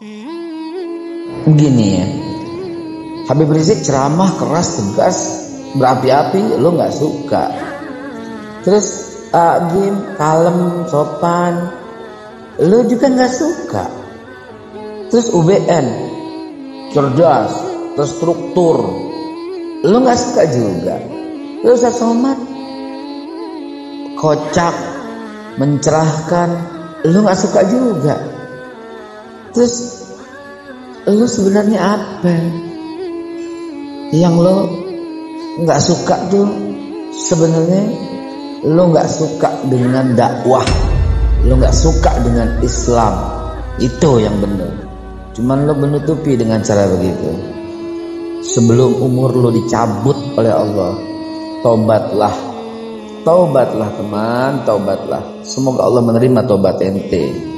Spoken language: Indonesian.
Begini ya, Habib Rizik ceramah keras, tegas, berapi-api, lo nggak suka. Terus Agim kalem, sopan, lo juga nggak suka. Terus UBN cerdas, terstruktur, lo nggak suka juga. Terus Ustaz Somad kocak, mencerahkan, lo nggak suka juga. Terus lo sebenarnya apa yang lo nggak suka tuh? Sebenarnya lo nggak suka dengan dakwah, lo nggak suka dengan Islam, itu yang benar. Cuman lo menutupi dengan cara begitu. Sebelum umur lo dicabut oleh Allah, taubatlah, taubatlah teman, taubatlah. Semoga Allah menerima taubat ente.